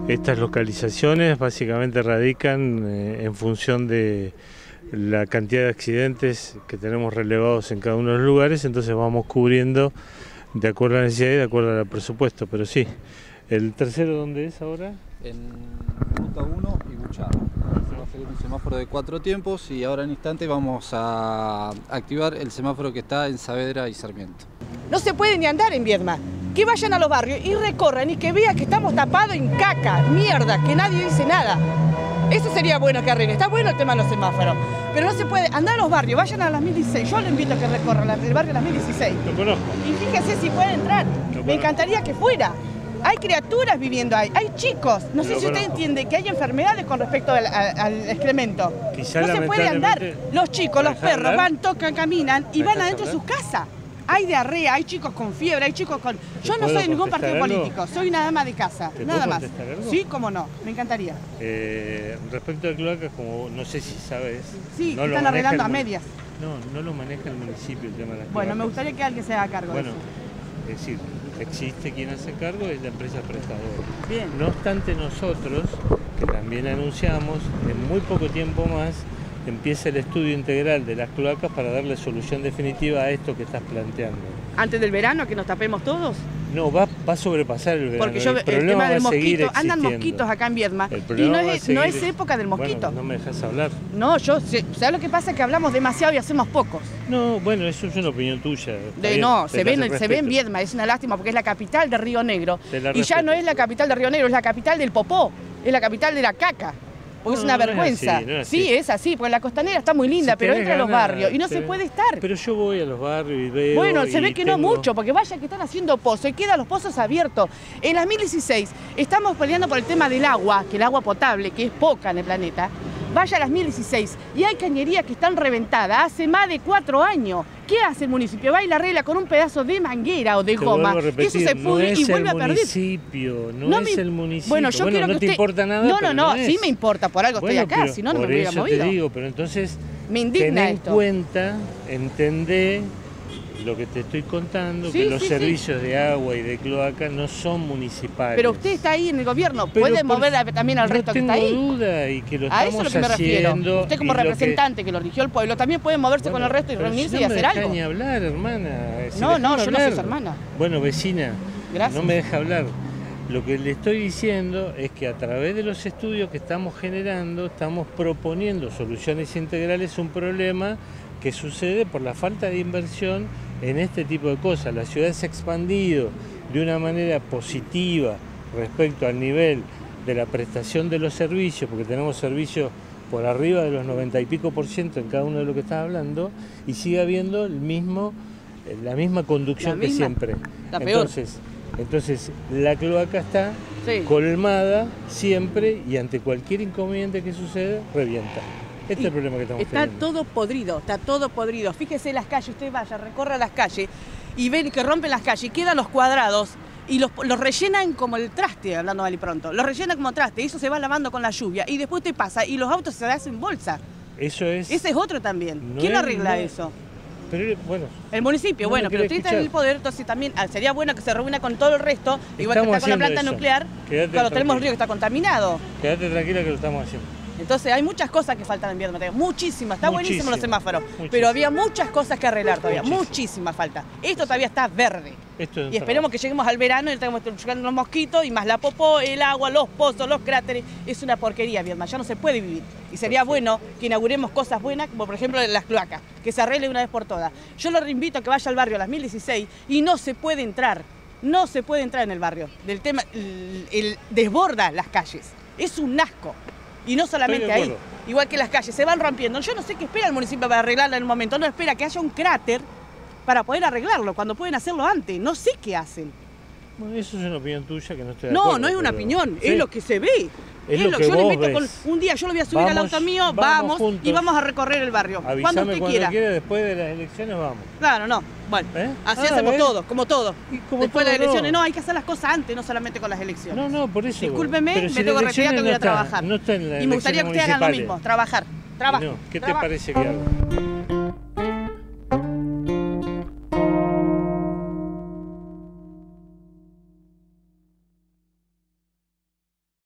Estas localizaciones básicamente radican en función de la cantidad de accidentes que tenemos relevados en cada uno de los lugares, entonces vamos cubriendo de acuerdo a la necesidad y de acuerdo al presupuesto, pero sí. ¿El tercero dónde es ahora? En Ruta 1 y Buchar. Va a ser un semáforo de 4 tiempos y ahora en instante vamos a activar el semáforo que está en Saavedra y Sarmiento. No se puede ni andar en Viedma. Que vayan a los barrios y recorran y que vean que estamos tapados en caca, mierda, que nadie dice nada. Eso sería bueno que arregle. Está bueno el tema de los semáforos. Pero no se puede andar a los barrios, vayan a las 1016. Yo les invito a que recorran el barrio a las 1016. Lo conozco. Y fíjese si puede entrar. Me encantaría que fuera. Hay criaturas viviendo ahí, hay chicos. No sé si usted entiende que hay enfermedades con respecto al excremento. Quizá no se puede andar. Los chicos, los perros van, tocan, caminan y van adentro de sus casas. Hay diarrea, hay chicos con fiebre, hay chicos con... Yo no soy de ningún partido político, soy una dama de casa, nada más. Algo? Sí, cómo no, me encantaría. Respecto a cloacas, como no sé si sabes... Sí, no están arreglando a medias. No lo maneja el municipio el tema de las cloacas. Bueno, me gustaría que alguien se haga cargo de eso. Es decir, existe quien hace cargo, es la empresa prestadora. Bien. No obstante, nosotros, que también anunciamos, en muy poco tiempo más, empieza el estudio integral de las cloacas para darle solución definitiva a esto que estás planteando. ¿Antes del verano, que nos tapemos todos? No, va a sobrepasar el verano. Porque el tema del mosquito, andan mosquitos acá en Viedma y no es época del mosquito. Bueno, no me dejas hablar. No, ¿sabes lo que pasa? Que hablamos demasiado y hacemos pocos. No, bueno, eso es una opinión tuya. Se ve en Viedma, es una lástima porque es la capital de Río Negro. Y ya no es la capital de Río Negro, es la capital del popó, es la capital de la caca. Porque es una vergüenza. Sí, es así, porque la costanera está muy linda, pero entra a los barrios y no se puede estar. Pero yo voy a los barrios y veo. Bueno, se ve que no mucho, porque vaya que están haciendo pozos y quedan los pozos abiertos. En las 1016 estamos peleando por el tema del agua, que el agua potable, que es poca en el planeta. Vaya a las 1016 y hay cañerías que están reventadas hace más de 4 años. ¿Qué hace el municipio? Va y la arregla con un pedazo de manguera o de goma. Eso se pudre y vuelve a perder. No es el municipio. Bueno, yo quiero que no te importa nada. No, sí me importa, por algo estoy acá, si no, no me hubiera movido. Te digo, pero entonces me indigna ten en cuenta, entendé lo que te estoy contando, que los servicios de agua y de cloaca no son municipales. Pero usted está ahí en el gobierno, puede mover también al resto que está ahí. No tengo duda y que lo a estamos eso es lo que me refiero. Usted como representante que lo eligió el pueblo también puede moverse con el resto y reunirse y hacer algo. No me deja ni hablar, hermana. No, yo no soy su hermana. Bueno, vecina, gracias. No me deja hablar. Lo que le estoy diciendo es que a través de los estudios que estamos generando, estamos proponiendo soluciones integrales a un problema que sucede por la falta de inversión en este tipo de cosas. La ciudad se ha expandido de una manera positiva respecto al nivel de la prestación de los servicios, porque tenemos servicios por arriba de los 90 y pico % en cada uno de lo que estás hablando, y sigue habiendo la misma conducción que siempre. La peor. Entonces, la cloaca está colmada siempre y ante cualquier inconveniente que suceda, revienta. Este es el problema que estamos teniendo. Está todo podrido. Fíjese las calles, usted vaya, recorra las calles y ven que rompen las calles, quedan los cuadrados y los rellenan como el traste, hablando mal y pronto. Los rellenan como traste, y eso se va lavando con la lluvia y después te pasa y los autos se hacen bolsa. Ese es otro también. ¿Quién arregla eso? Pero, bueno, el municipio, pero usted está en el poder, entonces también sería bueno que se reúna con todo el resto, igual que está con la planta nuclear, cuando tenemos el río que está contaminado. Quédate tranquila que lo estamos haciendo. Entonces hay muchas cosas que faltan en Viedma, muchísimas, está buenísimo los semáforos, pero había muchas cosas que arreglar todavía, muchísimas falta. Esto todavía está verde. Y esperemos que lleguemos al verano y tengamos que llegar los mosquitos y más la popó, el agua, los pozos, los cráteres. Es una porquería, Viedma, ya no se puede vivir. Y sería bueno que inauguremos cosas buenas, como por ejemplo las cloacas, que se arregle una vez por todas. Yo lo invito a que vaya al barrio a las 1016 y no se puede entrar. No se puede entrar en el barrio. Del tema, desborda las calles. Es un asco. Y no solamente ahí, igual que las calles, se van rompiendo. Yo no sé qué espera el municipio para arreglarla en un momento. No espera que haya un cráter para poder arreglarlo, cuando pueden hacerlo antes. No sé qué hacen. Bueno, eso es una opinión tuya que no estoy de acuerdo. No es una opinión, es lo que se ve. Es lo que yo vos le invito ves. Un día yo lo voy a subir al auto mío, vamos y vamos a recorrer el barrio. Avísame cuando usted quiera. Después de las elecciones vamos. Claro, no. Bueno, así hacemos todos, como todos. Después de las elecciones, no, hay que hacer las cosas antes, no solamente con las elecciones. No, por eso. Discúlpeme, me tengo que retirar, tengo que ir a trabajar. No está en la y me gustaría que ustedes hagan lo mismo, trabajar. ¿Qué te parece que hago?